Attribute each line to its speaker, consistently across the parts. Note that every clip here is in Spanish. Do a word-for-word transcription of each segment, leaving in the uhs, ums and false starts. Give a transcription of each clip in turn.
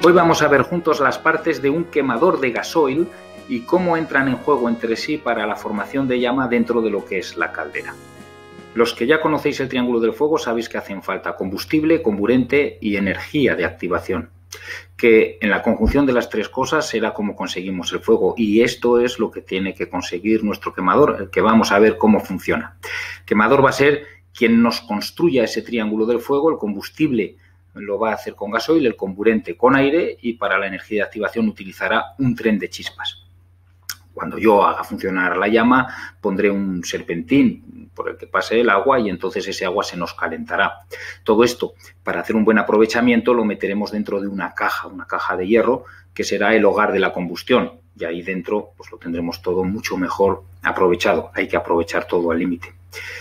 Speaker 1: Hoy vamos a ver juntos las partes de un quemador de gasoil y cómo entran en juego entre sí para la formación de llama dentro de lo que es la caldera. Los que ya conocéis el triángulo del fuego sabéis que hacen falta combustible, comburente y energía de activación, que en la conjunción de las tres cosas será como conseguimos el fuego, y esto es lo que tiene que conseguir nuestro quemador, el que vamos a ver cómo funciona. El quemador va a ser quien nos construya ese triángulo del fuego. El combustible lo va a hacer con gasoil, el comburente con aire, y para la energía de activación utilizará un tren de chispas. Cuando yo haga funcionar la llama, pondré un serpentín por el que pase el agua y entonces ese agua se nos calentará. Todo esto, para hacer un buen aprovechamiento, lo meteremos dentro de una caja, una caja de hierro, que será el hogar de la combustión. Y ahí dentro pues lo tendremos todo mucho mejor aprovechado. Hay que aprovechar todo al límite.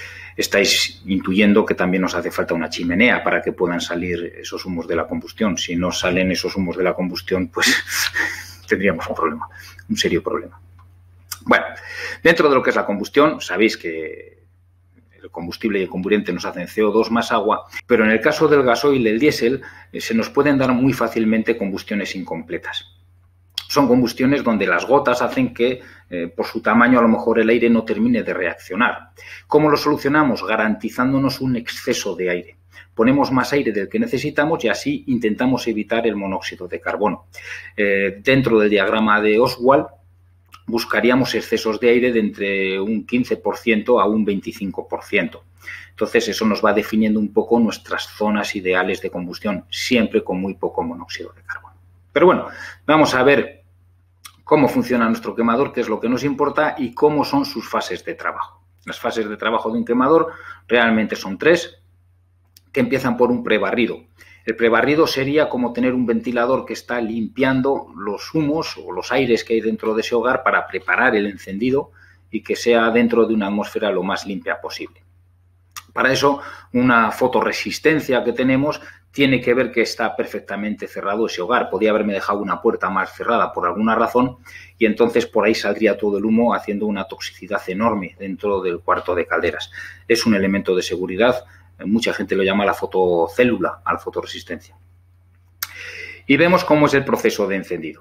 Speaker 1: Estáis intuyendo que también nos hace falta una chimenea para que puedan salir esos humos de la combustión. Si no salen esos humos de la combustión, pues tendríamos un problema, un serio problema. Bueno, dentro de lo que es la combustión, sabéis que el combustible y el comburente nos hacen C O dos más agua, pero en el caso del gasoil y el diésel eh, se nos pueden dar muy fácilmente combustiones incompletas. Son combustiones donde las gotas hacen que, eh, por su tamaño, a lo mejor el aire no termine de reaccionar. ¿Cómo lo solucionamos? Garantizándonos un exceso de aire. Ponemos más aire del que necesitamos y así intentamos evitar el monóxido de carbono. Eh, dentro del diagrama de Ostwald, buscaríamos excesos de aire de entre un quince por ciento a un veinticinco por ciento. Entonces, eso nos va definiendo un poco nuestras zonas ideales de combustión, siempre con muy poco monóxido de carbono. Pero bueno, vamos a ver cómo funciona nuestro quemador, qué es lo que nos importa y cómo son sus fases de trabajo. Las fases de trabajo de un quemador realmente son tres, que empiezan por un prebarrido. El prebarrido sería como tener un ventilador que está limpiando los humos o los aires que hay dentro de ese hogar para preparar el encendido y que sea dentro de una atmósfera lo más limpia posible. Para eso, una fotorresistencia que tenemos tiene que ver que está perfectamente cerrado ese hogar. Podía haberme dejado una puerta más cerrada por alguna razón y entonces por ahí saldría todo el humo haciendo una toxicidad enorme dentro del cuarto de calderas. Es un elemento de seguridad. Mucha gente lo llama la fotocélula, a la fotorresistencia. Y vemos cómo es el proceso de encendido.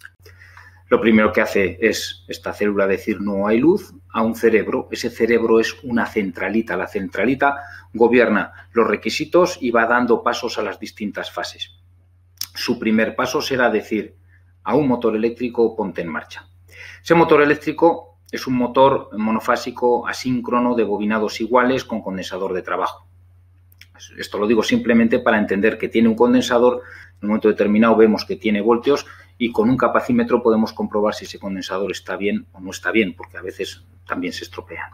Speaker 1: Lo primero que hace es esta célula decir no hay luz a un cerebro. Ese cerebro es una centralita. La centralita gobierna los requisitos y va dando pasos a las distintas fases. Su primer paso será decir a un motor eléctrico ponte en marcha. Ese motor eléctrico es un motor monofásico asíncrono de bobinados iguales con condensador de trabajo. Esto lo digo simplemente para entender que tiene un condensador. En un momento determinado vemos que tiene voltios y con un capacímetro podemos comprobar si ese condensador está bien o no está bien, porque a veces también se estropean.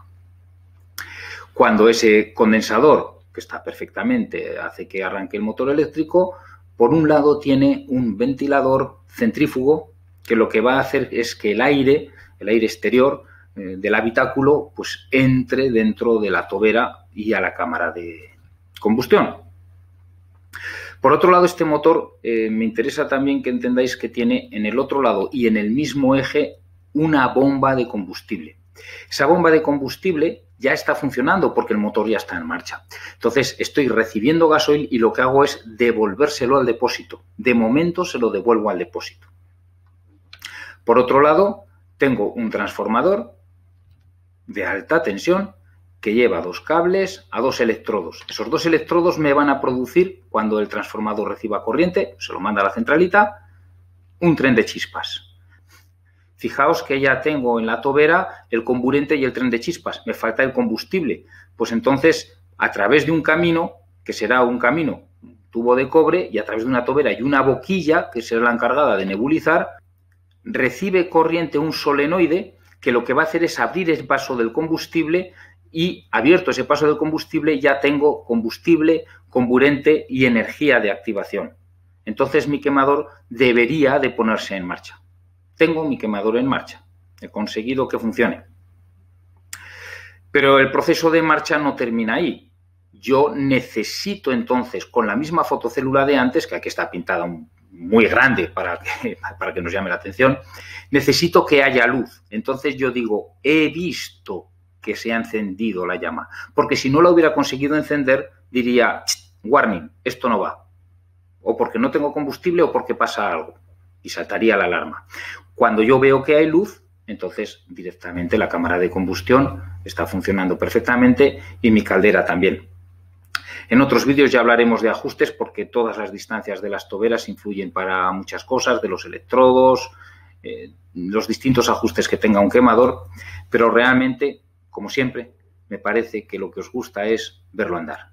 Speaker 1: Cuando ese condensador, que está perfectamente, hace que arranque el motor eléctrico, por un lado tiene un ventilador centrífugo que lo que va a hacer es que el aire, el aire exterior eh, del habitáculo, pues entre dentro de la tobera y a la cámara de combustión. Por otro lado, este motor eh, me interesa también que entendáis que tiene en el otro lado y en el mismo eje una bomba de combustible. Esa bomba de combustible ya está funcionando porque el motor ya está en marcha. Entonces, estoy recibiendo gasoil y lo que hago es devolvérselo al depósito. De momento se lo devuelvo al depósito. Por otro lado, tengo un transformador de alta tensión que lleva dos cables a dos electrodos. Esos dos electrodos me van a producir, cuando el transformador reciba corriente, se lo manda a la centralita, un tren de chispas. Fijaos que ya tengo en la tobera el comburente y el tren de chispas. Me falta el combustible. Pues entonces, a través de un camino, que será un camino, un tubo de cobre, y a través de una tobera y una boquilla, que será la encargada de nebulizar, recibe corriente un solenoide que lo que va a hacer es abrir el paso del combustible y, abierto ese paso del combustible, ya tengo combustible, comburente y energía de activación. Entonces mi quemador debería de ponerse en marcha. Tengo mi quemador en marcha. He conseguido que funcione. Pero el proceso de marcha no termina ahí. Yo necesito entonces, con la misma fotocélula de antes, que aquí está pintada muy grande para que, para que nos llame la atención, necesito que haya luz. Entonces yo digo, he visto que se ha encendido la llama. Porque si no la hubiera conseguido encender, diría, warning, esto no va. o porque no tengo combustible o porque pasa algo, y saltaría la alarma. Cuando yo veo que hay luz, entonces directamente la cámara de combustión está funcionando perfectamente y mi caldera también. En otros vídeos ya hablaremos de ajustes porque todas las distancias de las toberas influyen para muchas cosas, de los electrodos, eh, los distintos ajustes que tenga un quemador, pero realmente, como siempre, me parece que lo que os gusta es verlo andar.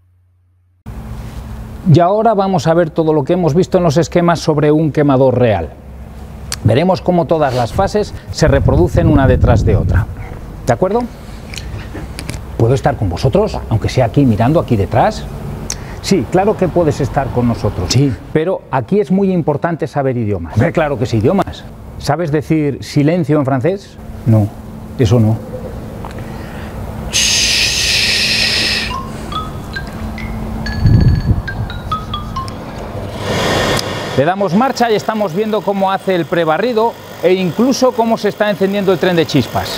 Speaker 2: Y ahora vamos a ver todo lo que hemos visto en los esquemas sobre un quemador real. Veremos cómo todas las fases se reproducen una detrás de otra. ¿De acuerdo? ¿Puedo estar con vosotros, aunque sea aquí mirando aquí detrás? Sí, claro que puedes estar con nosotros. Sí. Pero aquí es muy importante saber idiomas. Hombre, claro que sí, idiomas. ¿Sabes decir silencio en francés? No, eso no. Le damos marcha y estamos viendo cómo hace el prebarrido e incluso cómo se está encendiendo el tren de chispas.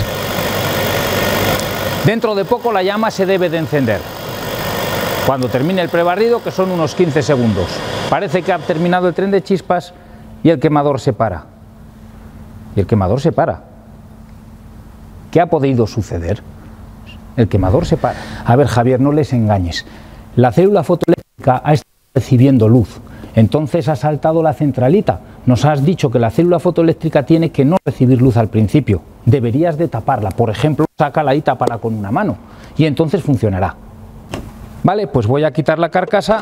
Speaker 2: Dentro de poco la llama se debe de encender. Cuando termine el prebarrido, que son unos quince segundos. Parece que ha terminado el tren de chispas y el quemador se para. Y el quemador se para. ¿Qué ha podido suceder? El quemador se para. A ver, Javier, no les engañes. La célula fotoeléctrica ha estado recibiendo luz. Entonces ha saltado la centralita. Nos has dicho que la célula fotoeléctrica tiene que no recibir luz al principio. Deberías de taparla. Por ejemplo, sácala y tápala con una mano. Y entonces funcionará. Vale, pues voy a quitar la carcasa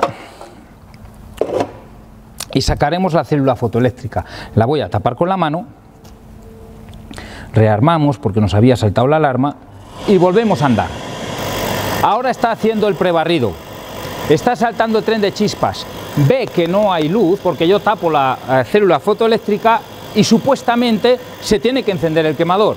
Speaker 2: y sacaremos la célula fotoeléctrica. La voy a tapar con la mano. Rearmamos porque nos había saltado la alarma y volvemos a andar. Ahora está haciendo el prebarrido. Está saltando el tren de chispas. Ve que no hay luz porque yo tapo la eh, célula fotoeléctrica y supuestamente se tiene que encender el quemador.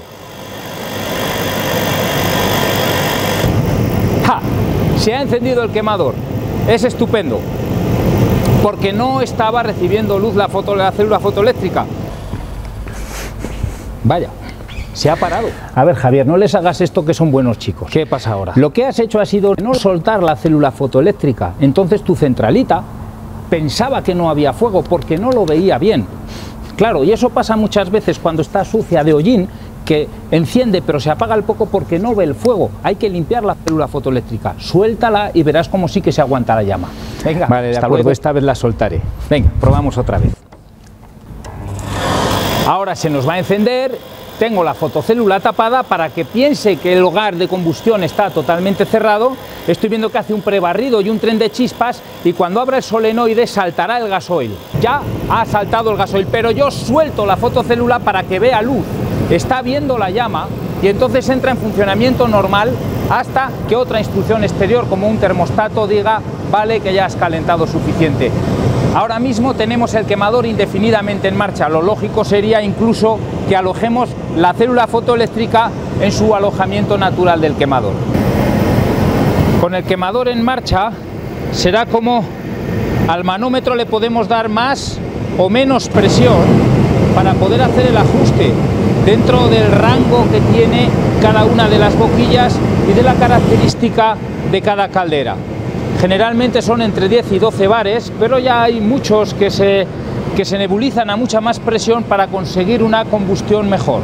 Speaker 2: ¡Ja! Se ha encendido el quemador. Es estupendo. Porque no estaba recibiendo luz la, foto, la célula fotoeléctrica. Vaya. Se ha parado. A ver, Javier, no les hagas esto que son buenos chicos. ¿Qué pasa ahora? Lo que has hecho ha sido no soltar la célula fotoeléctrica. Entonces tu centralita pensaba que no había fuego porque no lo veía bien. Claro, y eso pasa muchas veces cuando está sucia de hollín, que enciende pero se apaga al poco porque no ve el fuego. Hay que limpiar la célula fotoeléctrica. Suéltala y verás cómo sí que se aguanta la llama. Venga, vale, de acuerdo, esta vez la soltaré. Venga, probamos otra vez. Ahora se nos va a encender. Tengo la fotocélula tapada para que piense que el hogar de combustión está totalmente cerrado. Estoy viendo que hace un prebarrido y un tren de chispas y cuando abra el solenoide saltará el gasoil. Ya ha saltado el gasoil, pero yo suelto la fotocélula para que vea luz. Está viendo la llama y entonces entra en funcionamiento normal hasta que otra instrucción exterior como un termostato diga vale, que ya has calentado suficiente. Ahora mismo tenemos el quemador indefinidamente en marcha. Lo lógico sería incluso que alojemos la célula fotoeléctrica en su alojamiento natural del quemador. Con el quemador en marcha será como al manómetro le podemos dar más o menos presión para poder hacer el ajuste dentro del rango que tiene cada una de las boquillas y de la característica de cada caldera. Generalmente son entre diez y doce bares, pero ya hay muchos que se, que se nebulizan a mucha más presión para conseguir una combustión mejor.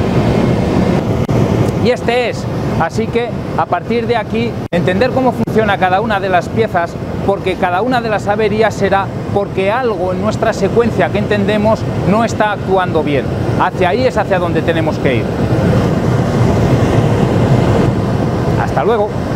Speaker 2: Y este es, así que a partir de aquí, entender cómo funciona cada una de las piezas, porque cada una de las averías será porque algo en nuestra secuencia que entendemos no está actuando bien. Hacia ahí es hacia donde tenemos que ir. Hasta luego.